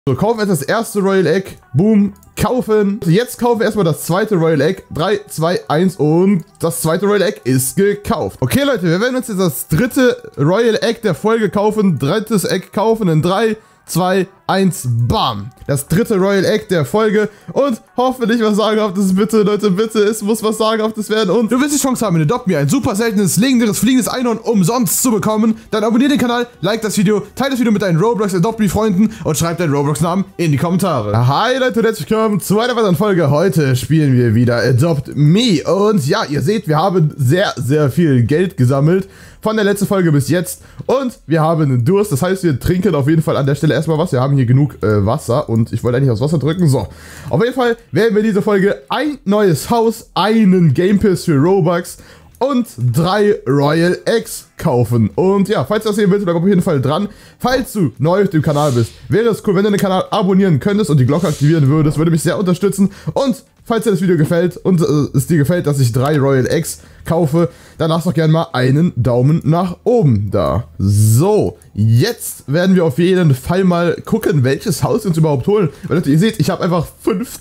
So, kaufen wir jetzt das erste Royal Egg. Boom, kaufen. Jetzt kaufen wir erstmal das zweite Royal Egg. 3, 2, 1 und das zweite Royal Egg ist gekauft. Okay, Leute, wir werden uns jetzt das dritte Royal Egg der Folge kaufen. Drittes Egg kaufen in 3, 2, 1, bam. Das dritte Royal Egg der Folge und hoffentlich was Sagenhaftes, bitte, Leute, bitte, es muss was Sagenhaftes werden und du willst die Chance haben, in Adopt Me ein super seltenes, legendäres, fliegendes Einhorn umsonst zu bekommen, dann abonnier den Kanal, like das Video, teile das Video mit deinen Roblox Adopt Me Freunden und schreib deinen Roblox-Namen in die Kommentare. Hi Leute und herzlich willkommen zu einer weiteren Folge. Heute spielen wir wieder Adopt Me und ja, ihr seht, wir haben sehr, sehr viel Geld gesammelt von der letzten Folge bis jetzt und wir haben Durst, das heißt, wir trinken auf jeden Fall an der Stelle erstmal was. Wir haben hier genug Wasser und ich wollte eigentlich aufs Wasser drücken. So, auf jeden Fall werden wir diese Folge ein neues Haus, einen Game Pass für Robux und 3 Royal Eggs kaufen. Und ja, falls du das sehen willst, bleib auf jeden Fall dran. Falls du neu auf dem Kanal bist, wäre es cool, wenn du den Kanal abonnieren könntest und die Glocke aktivieren würdest. Würde mich sehr unterstützen. Und falls dir das Video gefällt und es dir gefällt, dass ich 3 Royal Eggs kaufe, dann lass doch gerne mal einen Daumen nach oben da. So, jetzt werden wir auf jeden Fall mal gucken, welches Haus wir uns überhaupt holen. Weil Leute, ihr seht, ich habe einfach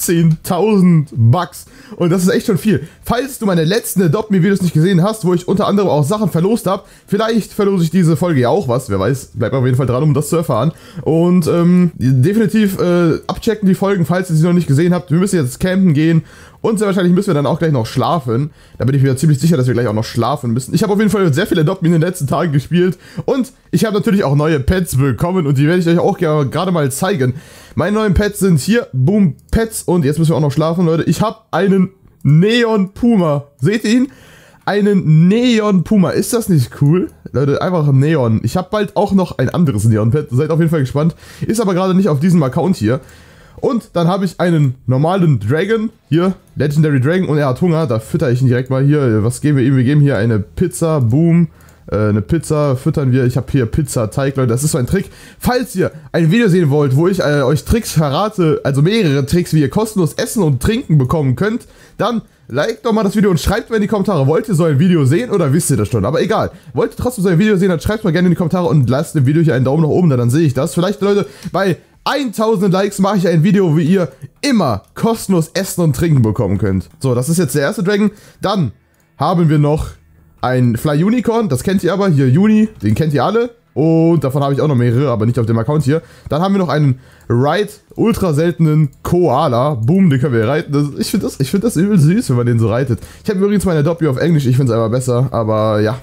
15.000 Bucks und das ist echt schon viel. Falls du meine letzten Adopt Me Videos nicht gesehen hast, wo ich unter anderem auch Sachen verlost habe, vielleicht verlose ich diese Folge ja auch was, wer weiß, bleibt auf jeden Fall dran, um das zu erfahren. Und definitiv abchecken die Folgen, falls ihr sie noch nicht gesehen habt. Wir müssen jetzt campen gehen und sehr wahrscheinlich müssen wir dann auch gleich noch schlafen. Da bin ich mir ziemlich sicher, dass wir gleich auch noch schlafen müssen. Ich habe auf jeden Fall sehr viel Adopt Me in den letzten Tagen gespielt und ich habe natürlich auch neue Pets bekommen und die werde ich euch auch gerade mal zeigen. Meine neuen Pets sind hier, Boom, Pets und jetzt müssen wir auch noch schlafen, Leute. Ich habe einen Neon Puma. Seht ihr ihn? Einen Neon Puma. Ist das nicht cool? Leute, einfach Neon. Ich habe bald auch noch ein anderes Neon-Pet. Seid auf jeden Fall gespannt. Ist aber gerade nicht auf diesem Account hier. Und dann habe ich einen normalen Dragon. Hier, Legendary Dragon. Und er hat Hunger. Da fütter ich ihn direkt mal hier. Was geben wir ihm? Wir geben hier eine Pizza. Boom. Eine Pizza füttern wir. Ich habe hier Pizzateig, Leute. Das ist so ein Trick. Falls ihr ein Video sehen wollt, wo ich euch Tricks verrate, also mehrere Tricks, wie ihr kostenlos Essen und Trinken bekommen könnt, dann liked doch mal das Video und schreibt mir in die Kommentare, wollt ihr so ein Video sehen oder wisst ihr das schon? Aber egal, wollt ihr trotzdem so ein Video sehen, dann schreibt mal gerne in die Kommentare und lasst dem Video hier einen Daumen nach oben, dann sehe ich das. Vielleicht, Leute, bei 1000 Likes mache ich ein Video, wie ihr immer kostenlos Essen und Trinken bekommen könnt. So, das ist jetzt der erste Dragon. Dann haben wir noch ein Fly Unicorn, das kennt ihr aber, hier Juni, den kennt ihr alle. Und davon habe ich auch noch mehrere, aber nicht auf dem Account hier. Dann haben wir noch einen Ride, ultra seltenen Koala. Boom, den können wir reiten. Ich finde das übel süß, wenn man den so reitet. Ich habe übrigens meine Adopt Me auf Englisch, ich finde es einfach besser, aber ja.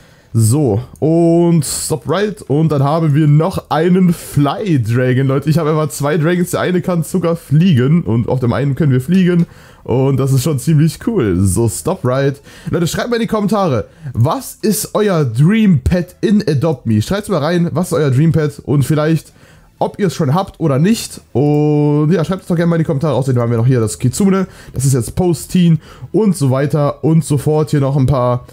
So, und Stop Ride. Und dann haben wir noch einen Fly Dragon, Leute. Ich habe einfach 2 Dragons, der eine kann sogar fliegen. Und auf dem einen können wir fliegen. Und das ist schon ziemlich cool. So, Stop Ride. Leute, schreibt mal in die Kommentare, was ist euer Dream Pet in Adopt Me? Schreibt mal rein, was ist euer Dream Pet und vielleicht, ob ihr es schon habt oder nicht. Und ja, schreibt es doch gerne mal in die Kommentare. Außerdem haben wir noch hier das Kitsune. Das ist jetzt Post-Teen und so weiter und so fort. Hier noch ein paar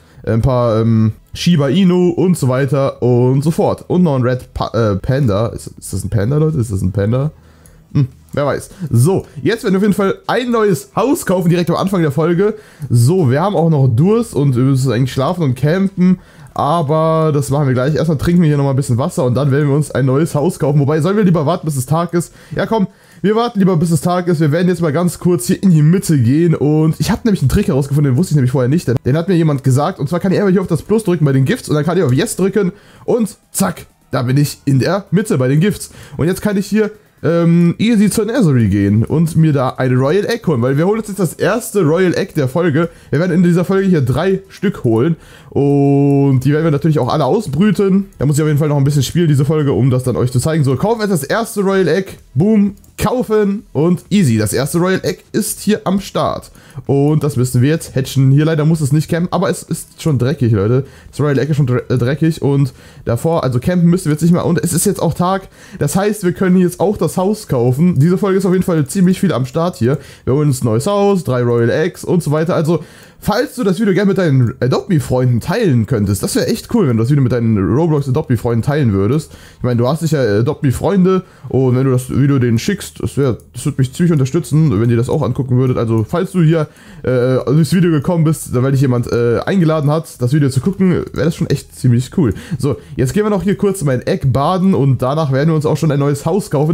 Shiba Inu und so weiter und so fort. Und noch ein Red Panda. Ist das ein Panda, Leute? Ist das ein Panda? Wer weiß. So, jetzt werden wir auf jeden Fall ein neues Haus kaufen, direkt am Anfang der Folge. So, wir haben auch noch Durst und wir müssen eigentlich schlafen und campen. Aber das machen wir gleich. Erstmal trinken wir hier nochmal ein bisschen Wasser und dann werden wir uns ein neues Haus kaufen. Wobei, sollen wir lieber warten, bis es Tag ist? Ja, komm, wir warten lieber, bis es Tag ist. Wir werden jetzt mal ganz kurz hier in die Mitte gehen. Und ich habe nämlich einen Trick herausgefunden, den wusste ich nämlich vorher nicht. Den hat mir jemand gesagt. Und zwar kann ich einfach hier auf das Plus drücken bei den Gifts. Und dann kann ich auf Yes drücken. Und zack, da bin ich in der Mitte bei den Gifts. Und jetzt kann ich hier easy zur Nursery gehen und mir da eine Royal Egg holen, weil wir holen uns jetzt das erste Royal Egg der Folge. Wir werden in dieser Folge hier 3 Stück holen und die werden wir natürlich auch alle ausbrüten. Da muss ich auf jeden Fall noch ein bisschen spielen, diese Folge, um das dann euch zu zeigen. So, kaufen wir jetzt das erste Royal Egg, boom, kaufen und easy. Das erste Royal Egg ist hier am Start und das müssen wir jetzt hatchen. Hier leider muss es nicht campen, aber es ist schon dreckig, Leute. Das Royal Egg ist schon dreckig und davor, also campen müssen wir jetzt nicht mehr und es ist jetzt auch Tag. Das heißt, wir können jetzt auch das Haus kaufen. Diese Folge ist auf jeden Fall ziemlich viel am Start hier. Wir holen uns ein neues Haus, 3 Royal Eggs und so weiter. Also, falls du das Video gerne mit deinen Adopt Me Freunden teilen könntest, das wäre echt cool, wenn du das Video mit deinen Roblox Adopt Me Freunden teilen würdest. Ich meine, du hast sicher Adopt Me Freunde und wenn du das Video denen schickst, das würde mich ziemlich unterstützen, wenn ihr das auch angucken würdet. Also, falls du hier durchs Video gekommen bist, weil dich jemand eingeladen hat, das Video zu gucken, wäre das schon echt ziemlich cool. So, jetzt gehen wir noch hier kurz in mein Egg baden und danach werden wir uns auch schon ein neues Haus kaufen. Ich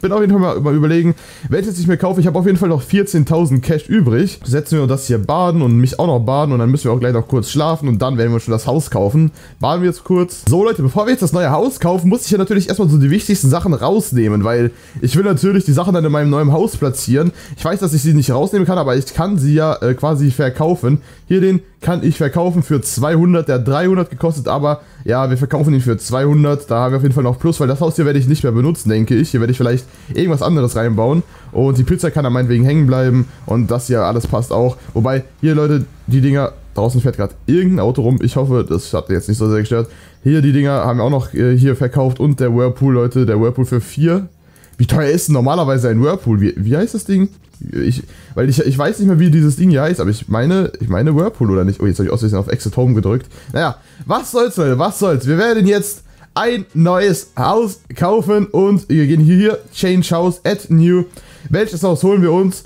bin auf jeden Fall mal überlegen, welches ich mir kaufe. Ich habe auf jeden Fall noch 14.000 Cash übrig. Setzen wir das hier baden und mich auch noch baden und dann müssen wir auch gleich noch kurz schlafen und dann werden wir schon das Haus kaufen. Baden wir jetzt kurz. So Leute, bevor wir jetzt das neue Haus kaufen, muss ich ja natürlich erstmal so die wichtigsten Sachen rausnehmen, weil ich will natürlich die Sachen dann in meinem neuen Haus platzieren. Ich weiß, dass ich sie nicht rausnehmen kann, aber ich kann sie ja quasi verkaufen. Hier den kann ich verkaufen für 200, der hat 300 gekostet, aber ja, wir verkaufen ihn für 200, da haben wir auf jeden Fall noch Plus, weil das Haus hier werde ich nicht mehr benutzen, denke ich. Hier werde ich vielleicht irgendwas anderes reinbauen und die Pizza kann da meinetwegen hängen bleiben und das hier alles passt auch. Wobei, hier Leute, die Dinger, draußen fährt gerade irgendein Auto rum, ich hoffe, das hat jetzt nicht so sehr gestört. Hier, die Dinger haben wir auch noch hier verkauft und der Whirlpool, Leute, der Whirlpool für 4. Wie teuer ist denn normalerweise ein Whirlpool? Wie heißt das Ding? Ich weiß nicht mehr, wie dieses Ding hier heißt, aber ich meine Whirlpool oder nicht. Oh, jetzt habe ich aus Versehen auf Exit Home gedrückt. Naja, was soll's, Leute, was soll's. Wir werden jetzt ein neues Haus kaufen und wir gehen hier, Change House, Add New. Welches Haus holen wir uns?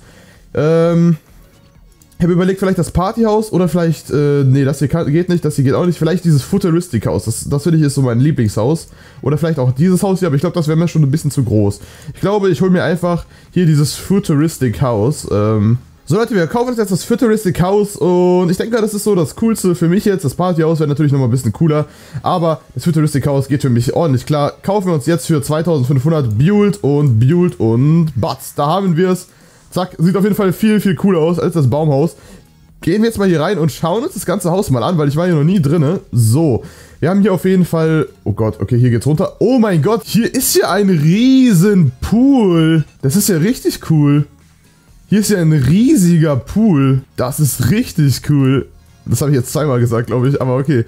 Ich habe überlegt, vielleicht das Partyhaus oder vielleicht, nee, das hier geht nicht, das hier geht auch nicht. Vielleicht dieses Futuristic Haus, das finde ich ist so mein Lieblingshaus. Oder vielleicht auch dieses Haus hier, aber ich glaube, das wäre mir schon ein bisschen zu groß. Ich glaube, ich hole mir einfach hier dieses Futuristic Haus. So Leute, wir kaufen jetzt das Futuristic Haus und ich denke, das ist so das Coolste für mich jetzt. Das Partyhaus wäre natürlich nochmal ein bisschen cooler, aber das Futuristic Haus geht für mich ordentlich klar. Kaufen wir uns jetzt für 2500 Build und Butts. Da haben wir es. Zack, sieht auf jeden Fall viel, viel cooler aus als das Baumhaus. Gehen wir jetzt mal hier rein und schauen uns das ganze Haus mal an, weil ich war hier noch nie drinne. So, wir haben hier auf jeden Fall... Oh Gott, okay, hier geht's runter. Oh mein Gott, hier ist ja ein riesen Pool. Das ist ja richtig cool. Hier ist ja ein riesiger Pool. Das ist richtig cool. Das habe ich jetzt zweimal gesagt, glaube ich, aber okay.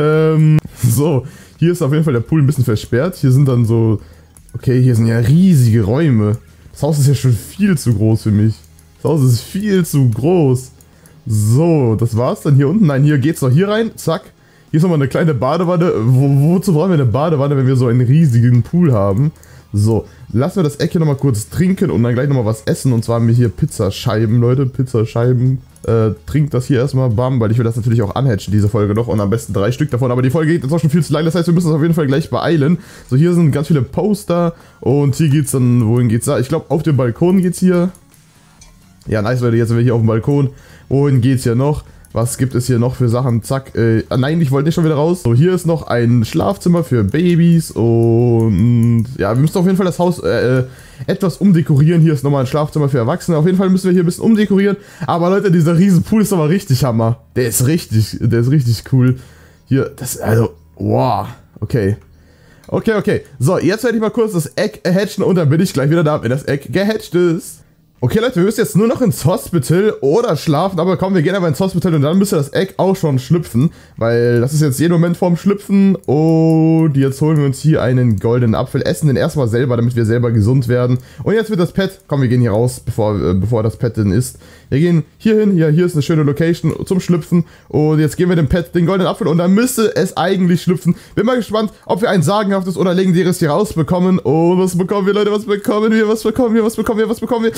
So, hier ist auf jeden Fall der Pool ein bisschen versperrt. Hier sind dann so... Okay, hier sind ja riesige Räume. Das Haus ist ja schon viel zu groß für mich. Das Haus ist viel zu groß. So, das war's dann hier unten. Nein, hier geht's noch hier rein. Zack. Hier ist nochmal eine kleine Badewanne. Wozu brauchen wir eine Badewanne, wenn wir so einen riesigen Pool haben? So, lassen wir das Eck hier nochmal kurz trinken und dann gleich nochmal was essen. Und zwar haben wir hier Pizzascheiben, Leute. Pizzascheiben. Trinkt das hier erstmal, bam, weil ich will das natürlich auch unhatchen, diese Folge noch. Und am besten 3 Stück davon. Aber die Folge geht jetzt auch schon viel zu lang. Das heißt, wir müssen uns auf jeden Fall gleich beeilen. So, hier sind ganz viele Poster. Und hier geht's dann, wohin geht's da? Ich glaube, auf dem Balkon geht's hier. Ja, nice, Leute, jetzt sind wir hier auf dem Balkon. Wohin geht's hier noch? Was gibt es hier noch für Sachen? Zack. Nein, ich wollte nicht schon wieder raus. So, hier ist noch ein Schlafzimmer für Babys. Und ja, wir müssen auf jeden Fall das Haus etwas umdekorieren. Hier ist nochmal ein Schlafzimmer für Erwachsene. Auf jeden Fall müssen wir hier ein bisschen umdekorieren. Aber Leute, dieser riesen Pool ist aber richtig Hammer. Der ist richtig cool. Hier, das, also, wow. Okay. Okay. So, jetzt werde ich mal kurz das Egg hatchen und dann bin ich gleich wieder da, wenn das Egg gehatcht ist. Okay Leute, wir müssen jetzt nur noch ins Hospital oder schlafen, aber komm, wir gehen aber ins Hospital und dann müsste das Egg auch schon schlüpfen, weil das ist jetzt jeden Moment vorm Schlüpfen und jetzt holen wir uns hier einen goldenen Apfel, essen den erstmal selber, damit wir selber gesund werden und jetzt wird das Pet, komm, wir gehen hier raus, bevor das Pet denn ist. Wir gehen hier hin, hier ist eine schöne Location zum Schlüpfen und jetzt geben wir dem Pet den goldenen Apfel und dann müsste es eigentlich schlüpfen. Bin mal gespannt, ob wir ein sagenhaftes oder legendäres hier rausbekommen. Oh, was bekommen wir, Leute, was bekommen wir?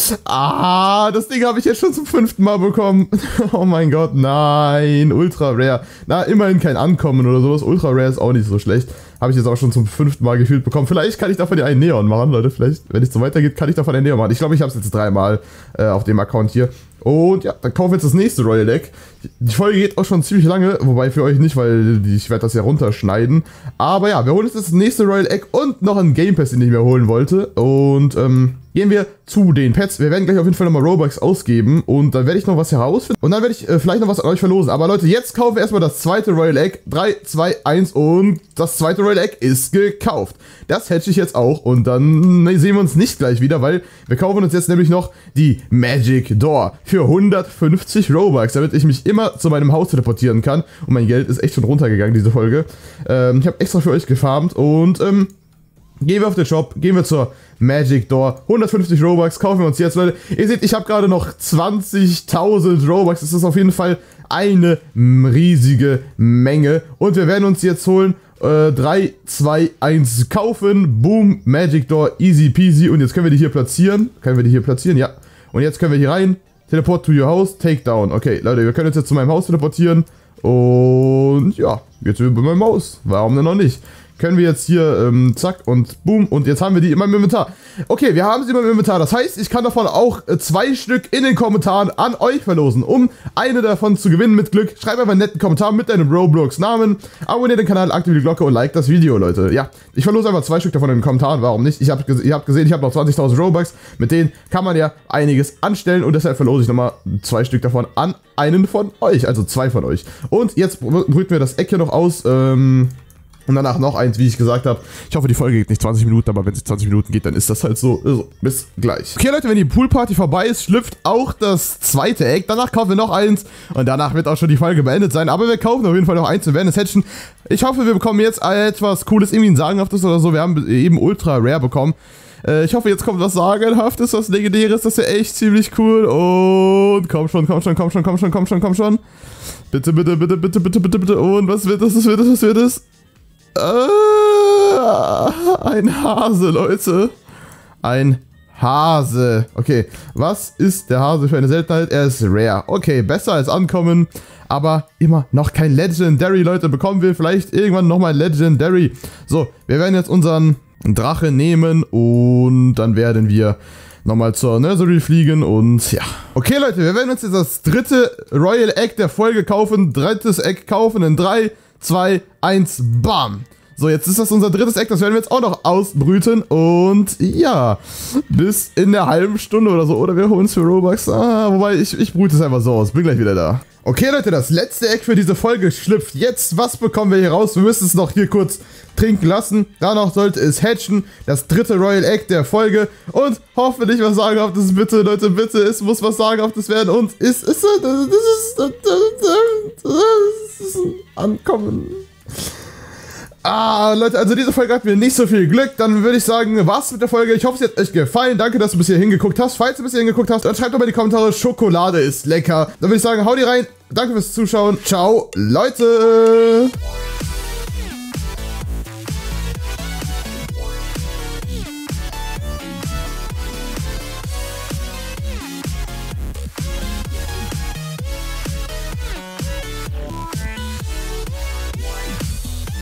Ah, das Ding habe ich jetzt schon zum 5. Mal bekommen. Oh mein Gott, nein, Ultra Rare. Na, immerhin kein Ankommen oder sowas. Ultra Rare ist auch nicht so schlecht. Habe ich jetzt auch schon zum 5. Mal gefühlt bekommen. Vielleicht kann ich davon ja einen Neon machen, Leute. Vielleicht, wenn es so weitergeht, kann ich davon einen Neon machen. Ich glaube, ich habe es jetzt 3 Mal auf dem Account hier. Und ja, dann kaufen wir jetzt das nächste Royal Egg. Die Folge geht auch schon ziemlich lange, wobei für euch nicht, weil ich werde das ja runterschneiden. Aber ja, wir holen jetzt das nächste Royal Egg und noch einen Game Pass, den ich mir holen wollte. Und gehen wir zu den Pets. Wir werden gleich auf jeden Fall nochmal Robux ausgeben und dann werde ich noch was herausfinden. Und dann werde ich vielleicht noch was an euch verlosen. Aber Leute, jetzt kaufen wir erstmal das zweite Royal Egg. 3, 2, 1 und das zweite Royal Egg ist gekauft. Das hatche ich jetzt auch und dann sehen wir uns nicht gleich wieder, weil wir kaufen uns jetzt nämlich noch die Magic Door für 150 Robux, damit ich mich immer zu meinem Haus teleportieren kann. Und mein Geld ist echt schon runtergegangen, diese Folge. Ich habe extra für euch gefarmt und gehen wir auf den Shop, gehen wir zur Magic Door, 150 Robux, kaufen wir uns jetzt, Leute. Ihr seht, ich habe gerade noch 20.000 Robux, das ist auf jeden Fall eine riesige Menge. Und wir werden uns jetzt holen, 3, 2, 1 kaufen, boom, Magic Door, easy peasy. Und jetzt können wir die hier platzieren, ja. Und jetzt können wir hier rein, Teleport to your house, Takedown. Okay, Leute, wir können uns jetzt zu meinem Haus teleportieren. Und ja, jetzt sind wir bei meinem Haus, warum denn noch nicht? können wir jetzt hier, zack und boom. Und jetzt haben wir die immer im Inventar. Okay, wir haben sie immer im Inventar. Das heißt, ich kann davon auch 2 Stück in den Kommentaren an euch verlosen. Um eine davon zu gewinnen mit Glück, schreib einfach einen netten Kommentar mit deinem Roblox-Namen. Abonniert den Kanal, aktiviert die Glocke und like das Video, Leute. Ja, ich verlose einfach 2 Stück davon in den Kommentaren. Warum nicht? Ihr habt gesehen, ich habe noch 20.000 Robux. Mit denen kann man ja einiges anstellen. Und deshalb verlose ich nochmal 2 Stück davon an einen von euch. Also 2 von euch. Und jetzt brüten wir das Eck hier noch aus. Und danach noch eins, wie ich gesagt habe. Ich hoffe, die Folge geht nicht 20 Minuten, aber wenn sie 20 Minuten geht, dann ist das halt so. Also, bis gleich. Okay, Leute, wenn die Poolparty vorbei ist, schlüpft auch das zweite Egg. Danach kaufen wir noch eins und danach wird auch schon die Folge beendet sein. Aber wir kaufen auf jeden Fall noch eins und werden es hatchen. Ich hoffe, wir bekommen jetzt etwas Cooles, irgendwie ein Sagenhaftes oder so. Wir haben eben Ultra Rare bekommen. Ich hoffe, jetzt kommt was Sagenhaftes, was Legendäres. Das wäre echt ziemlich cool. Und komm schon, komm schon, komm schon, komm schon, komm schon, komm schon. Bitte, bitte, bitte, bitte, bitte, bitte, bitte. Und was wird das, was wird das, was wird das? Ein Hase, Leute. Ein Hase. Okay, was ist der Hase für eine Seltenheit? Er ist rare. Okay, besser als ankommen, aber immer noch kein Legendary, Leute. Bekommen wir vielleicht irgendwann nochmal Legendary. So, wir werden jetzt unseren Drache nehmen und dann werden wir nochmal zur Nursery fliegen und ja. Okay, Leute, wir werden uns jetzt das dritte Royal Egg der Folge kaufen. Drittes Egg kaufen in 3, 2, 1, bam. So, jetzt ist das unser drittes Egg, das werden wir jetzt auch noch ausbrüten und ja, bis in der halben Stunde oder so, oder wir holen es für Robux, wobei ich brüte es einfach so aus, bin gleich wieder da. Okay, Leute, das letzte Egg für diese Folge schlüpft jetzt. Was bekommen wir hier raus? Wir müssen es noch hier kurz trinken lassen. Danach sollte es hatchen. Das dritte Royal Egg der Folge. Und hoffentlich was Sagenhaftes. Bitte, Leute, bitte. Es muss was Sagenhaftes werden. Und das ist ein Ankommen. Leute, also diese Folge hat mir nicht so viel Glück. Dann würde ich sagen, war's mit der Folge. Ich hoffe, es hat euch gefallen. Danke, dass du bis hier hingeguckt hast. Falls du bis hier hingeguckt hast, dann schreibt doch mal in die Kommentare, Schokolade ist lecker. Dann würde ich sagen, hau die rein. Danke fürs Zuschauen. Ciao, Leute.